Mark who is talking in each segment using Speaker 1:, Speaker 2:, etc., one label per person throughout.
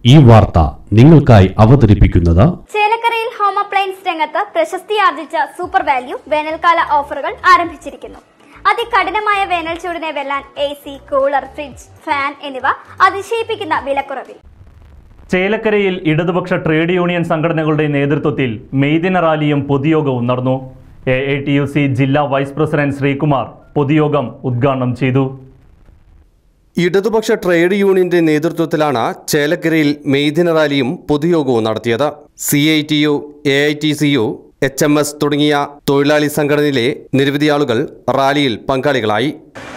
Speaker 1: ഈ വാർത്ത നിങ്ങൾക്കായി അവതരിപ്പിക്കുന്നത്
Speaker 2: ചേലക്കരയിൽ ഹോം അപ്ലയൻസ് രംഗത്ത് പ്രശസ്തി ആർജിച്ച സൂപ്പർ വാല്യൂ വേനൽക്കാല ഓഫറുകൾ ആരംഭിച്ചിരിക്കുന്നു. അതികഠിനമായ വേനൽ ചൂടിനെ വെല്ലാൻ AC, കൂളർ, ഫ്രിഡ്ജ്, ഫാൻ എന്നിവ അതിശയിപ്പിക്കുന്ന വിലക്കുറവിൽ.
Speaker 3: ചേലക്കരയിൽ ഇടതുപക്ഷ ട്രേഡ് യൂണിയൻ സംഘടനകളുടെ നേതൃത്വത്തിൽ മെയ്ദിന റാലിയും പൊതുയോഗവും നടന്നു. AATUC ജില്ലാ വൈസ് പ്രസിഡന്റ് ശ്രീകുമാർ പൊതുയോഗം ഉദ്ഘാടനം ചെയ്തു.
Speaker 4: ഇടതുപക്ഷ ട്രേഡ് യൂണിയന്റെ നേതൃത്വത്തിലാണ് ചേലക്കരയിൽ മെയ്ദിന റാലിയും പൊതുയോഗവും നടത്തിയത്. CITU, AITCU, HMS തുടങ്ങിയ തൊഴിലാളി സംഘടനയിലെ നിരവധി ആളുകൾ റാലിയിൽ പങ്കാളികളായി.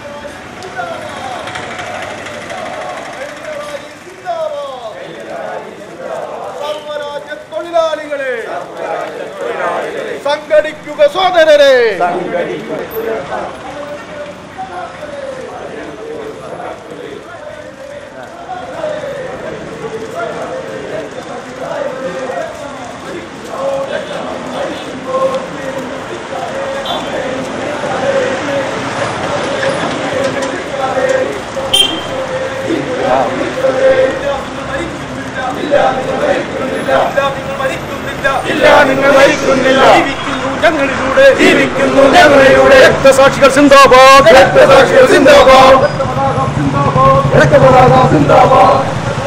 Speaker 5: സംഘടിക്കുക സോദരരെ, നിങ്ങൾ മരിക്കുന്നില്ല, ഞങ്ങളിലൂടെ ജീവിക്കുന്നു, ഞങ്ങളിലൂടെ രക്തസാക്ഷികൾ സിന്ദാബാദ്, രക്തസാക്ഷികൾ സിന്ദാബാദ്, രക്തപതാക സിന്ദാബാദ്.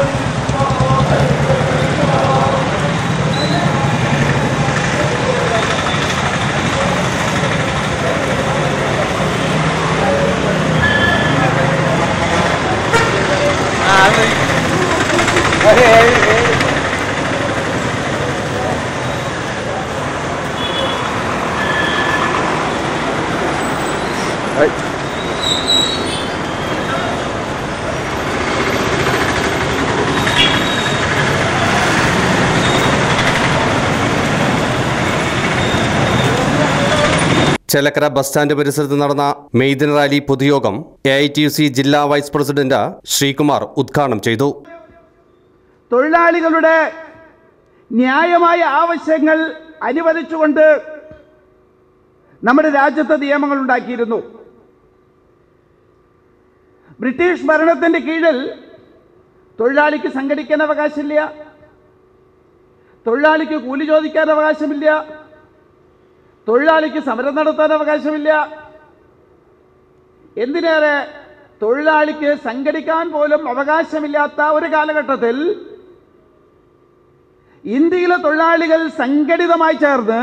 Speaker 4: ചേലക്കര ബസ് സ്റ്റാൻഡ് പരിസരത്ത് നടന്ന മെയ്ദിന റാലി പൊതുയോഗം AITUC ജില്ലാ വൈസ് പ്രസിഡന്റ് ശ്രീകുമാർ ഉദ്ഘാടനം ചെയ്തു.
Speaker 6: തൊഴിലാളികളുടെ ന്യായമായ ആവശ്യങ്ങൾ അനുവദിച്ചുകൊണ്ട് നമ്മുടെ രാജ്യത്ത് നിയമങ്ങൾ ഉണ്ടാക്കിയിരുന്നു. ബ്രിട്ടീഷ് ഭരണത്തിന്റെ കീഴിൽ തൊഴിലാളിക്ക് സംഘടിക്കാൻ അവകാശമില്ല, തൊഴിലാളിക്ക് കൂലി ചോദിക്കാൻ അവകാശമില്ല, തൊഴിലാളിക്ക് സമരം നടത്താൻ അവകാശമില്ല. എന്തിനേറെ തൊഴിലാളിക്ക് സംഘടിക്കാൻ പോലും അവകാശമില്ലാത്ത ഒരു കാലഘട്ടത്തിൽ ഇന്ത്യയിലെ തൊഴിലാളികൾ സംഘടിതമായി ചേർന്ന്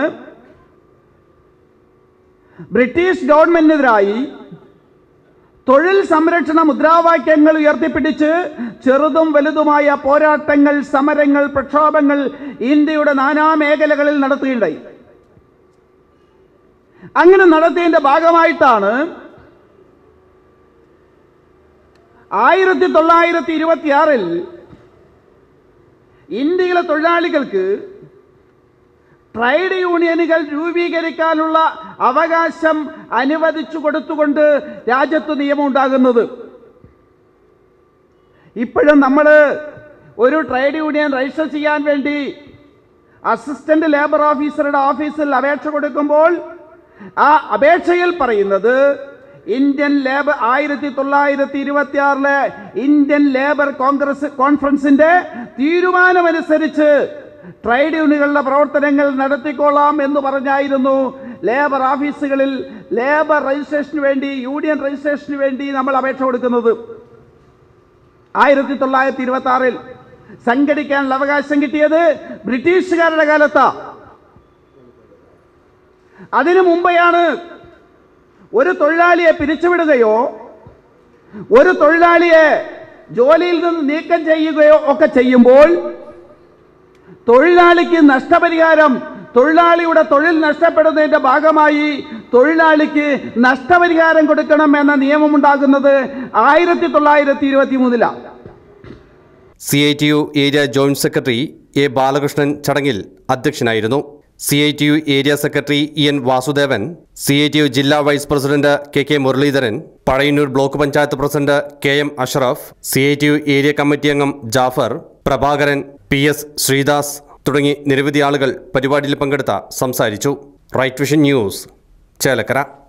Speaker 6: ബ്രിട്ടീഷ് ഗവൺമെന്റിനെതിരായി തൊഴിൽ സംരക്ഷണ മുദ്രാവാക്യങ്ങൾ ഉയർത്തിപ്പിടിച്ച് ചെറുതും വലുതുമായ പോരാട്ടങ്ങൾ, സമരങ്ങൾ, പ്രക്ഷോഭങ്ങൾ ഇന്ത്യയുടെ നാനാ മേഖലകളിൽ നടത്തുകയുണ്ടായി. അങ്ങനെ നടത്തിയതിന്റെ ഭാഗമായിട്ടാണ് 1926 ഇന്ത്യയിലെ തൊഴിലാളികൾക്ക് ട്രേഡ് യൂണിയനുകൾ രൂപീകരിക്കാനുള്ള അവകാശം അനുവദിച്ചു കൊടുത്തുകൊണ്ട് രാജ്യത്ത് നിയമം ഉണ്ടാകുന്നത്. ഇപ്പോഴും നമ്മൾ ഒരു ട്രേഡ് യൂണിയൻ രജിസ്റ്റർ ചെയ്യാൻ വേണ്ടി അസിസ്റ്റന്റ് ലേബർ ഓഫീസറുടെ ഓഫീസിൽ അപേക്ഷ കൊടുക്കുമ്പോൾ ആ അപേക്ഷയിൽ പറയുന്നത് ഇന്ത്യൻ ലേബർ 1926 ഇന്ത്യൻ ലേബർ കോൺഫറൻസിന്റെ തീരുമാനമനുസരിച്ച് ട്രേഡ് യൂണിയനുകളുടെ പ്രവർത്തനങ്ങൾ നടത്തിക്കൊള്ളാം എന്ന് പറഞ്ഞായിരുന്നു ലേബർ ഓഫീസുകളിൽ ലേബർ രജിസ്ട്രേഷന് വേണ്ടി, യൂണിയൻ രജിസ്ട്രേഷന് വേണ്ടി നമ്മൾ അപേക്ഷ കൊടുക്കുന്നത്. 1926 സംഘടിക്കാനുള്ള അവകാശം കിട്ടിയത് ബ്രിട്ടീഷുകാരുടെ കാലത്താണ്. അതിനു മുമ്പെയാണ് ഒരു തൊഴിലാളിയെ പിരിച്ചുവിടുകയോ ഒരു തൊഴിലാളിയെ ജോലിയിൽ നിന്ന് നീക്കം ചെയ്യുകയോ ഒക്കെ ചെയ്യുമ്പോൾ തൊഴിലാളിക്ക് നഷ്ടപരിഹാരം, തൊഴിലാളിയുടെ തൊഴിൽ നഷ്ടപ്പെടുന്നതിന്റെ ഭാഗമായി തൊഴിലാളിക്ക് നഷ്ടപരിഹാരം കൊടുക്കണം എന്ന നിയമമുണ്ടാകുന്നത് 1923
Speaker 4: CITU area joint secretary A. Balakrishnan ചടങ്ങിൽ അധ്യക്ഷനായിരുന്നു. CITU area secretary EN Vasudevan, CITU ജില്ലാ vice president KK Muraleedharan, Pazhayannur block panchayat president KM Ashraf, CITU area committee അംഗം ജാഫർ, പ്രഭാകരൻ, PS ശ്രീദാസ് തുടങ്ങി നിരവധി ആളുകൾ പരിപാടിയിൽ പങ്കെടുത്ത സംസാരിച്ചു. Right vision news, Chelakkara.